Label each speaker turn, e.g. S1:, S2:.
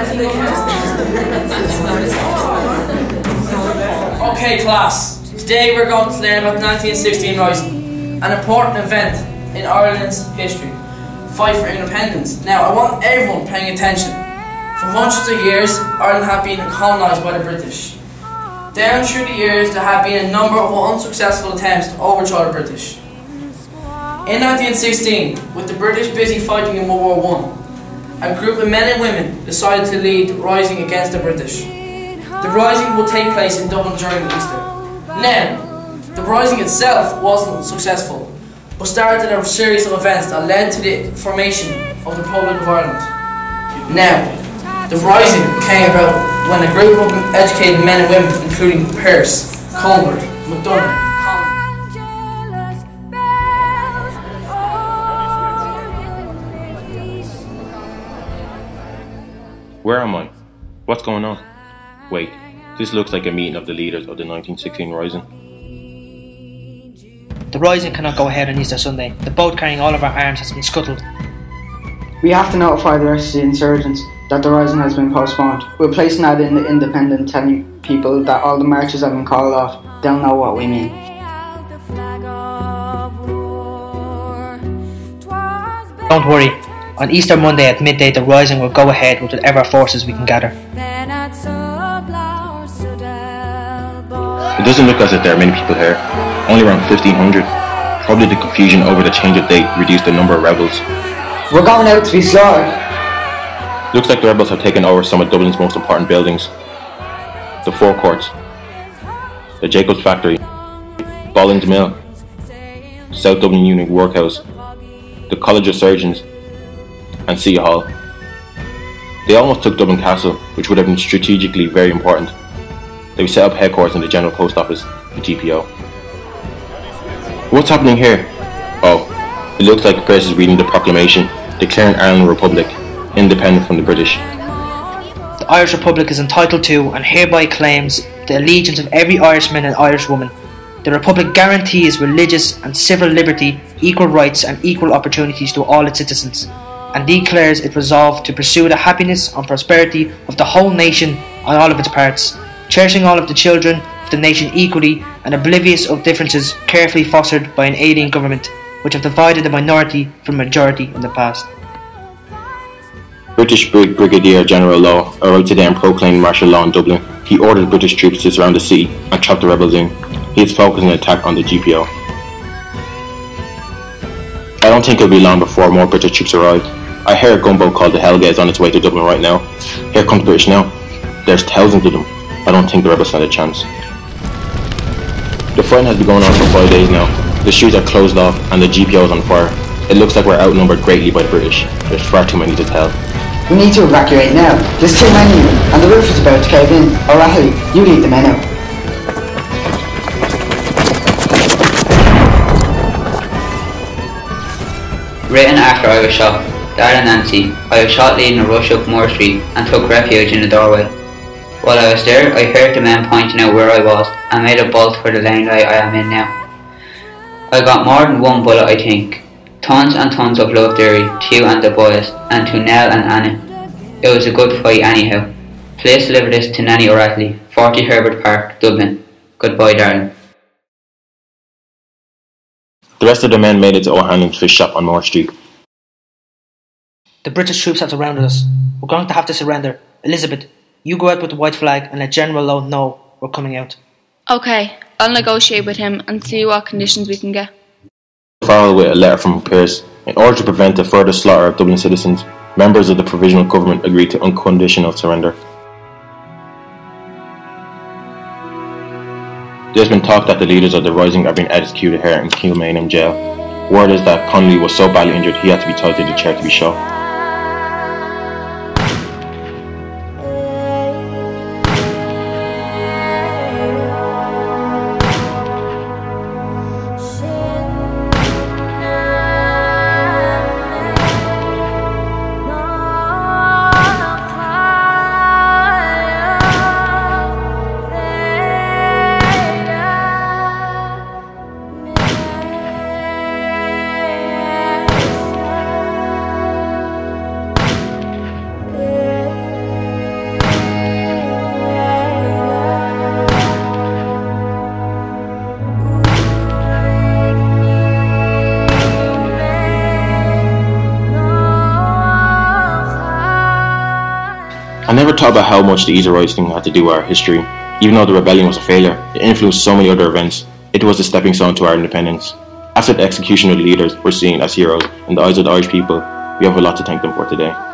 S1: Okay, class. Today we're going to learn about the 1916 Rising, an important event in Ireland's history. Fight for independence. Now, I want everyone paying attention. For hundreds of years, Ireland had been colonised by the British. Down through the years, there have been a number of unsuccessful attempts to overthrow the British. In 1916, with the British busy fighting in World War I, a group of men and women decided to lead the rising against the British. The rising will take place in Dublin during Easter. Now, the rising itself wasn't successful, but started a series of events that led to the formation of the Republic of Ireland. Now, the rising came about when a group of educated men and women, including Pearse, Colbert, MacDonald,
S2: Where am I? What's going on? Wait, this looks like a meeting of the leaders of the 1916 Rising.
S3: The Rising cannot go ahead on Easter Sunday. The boat carrying all of our arms has been scuttled.
S4: We have to notify the rest of the insurgents that the Rising has been postponed. We'll place an ad in the Independent telling people that all the marches have been called off. They'll know what we mean.
S3: Don't worry. On Easter Monday at midday, the Rising will go ahead with whatever forces we can gather.
S2: It doesn't look as if there are many people here. Only around 1,500. Probably the confusion over the change of date reduced the number of rebels.
S4: We're going out to be slaughtered.
S2: Looks like the rebels have taken over some of Dublin's most important buildings. The Four Courts, the Jacobs Factory, Bollin's Mill, South Dublin Union Workhouse, the College of Surgeons, and City Hall. They almost took Dublin Castle, which would have been strategically very important. They set up headquarters in the General Post Office, the GPO. What's happening here? Oh, it looks like Pearse is reading the proclamation declaring Ireland a republic, independent from the British.
S3: The Irish Republic is entitled to and hereby claims the allegiance of every Irishman and Irishwoman. The Republic guarantees religious and civil liberty, equal rights and equal opportunities to all its citizens, and declares it resolved to pursue the happiness and prosperity of the whole nation and all of its parts, cherishing all of the children of the nation equally and oblivious of differences carefully fostered by an alien government, which have divided the minority from majority in the past.
S2: British Brigadier General Law arrived today and proclaimed martial law in Dublin. He ordered British troops to surround the city and trap the rebels in. He is focusing an attack on the GPO. I don't think it'll be long before more British troops arrive. I hear a gunboat called the Helga is on its way to Dublin right now. Here comes the British now. There's thousands of them. I don't think the rebels stand a chance. The fighting has been going on for 5 days now. The streets are closed off and the GPO is on fire. It looks like we're outnumbered greatly by the British. There's far too many to tell.
S4: We need to evacuate now. There's too many of them, and the roof is about to cave in. O'Reilly, you lead the men out.
S5: Written after I was shot. Dad Nancy, I was shot leading a rush up Moore Street and took refuge in the doorway. While I was there, I heard the men pointing out where I was and made a bolt for the lane I am in now. I got more than one bullet, I think. Tons and tons of love, dearie, to you and the boys, and to Nell and Anna. It was a good fight anyhow. Please deliver this to Nanny O'Reilly, 40 Herbert Park, Dublin. Goodbye, darling.
S2: The rest of the men made it to O'Hanlon's fish shop on Moore Street.
S3: The British troops have surrounded us. We're going to have to surrender. Elizabeth, you go out with the white flag and let General Lowe know we're coming out.
S6: Okay, I'll negotiate with him and see what conditions we can get.
S2: Filed with a letter from Pearse. In order to prevent the further slaughter of Dublin citizens, members of the provisional government agreed to unconditional surrender. There's been talk that the leaders of the Rising are being executed here in Kilmainham jail. Word is that Connolly was so badly injured he had to be tied to the chair to be shot. I never thought about how much the Eire Rights thing had to do with our history. Even though the rebellion was a failure, it influenced so many other events. It was a stepping stone to our independence. After the execution of the leaders we're seen as heroes in the eyes of the Irish people, we have a lot to thank them for today.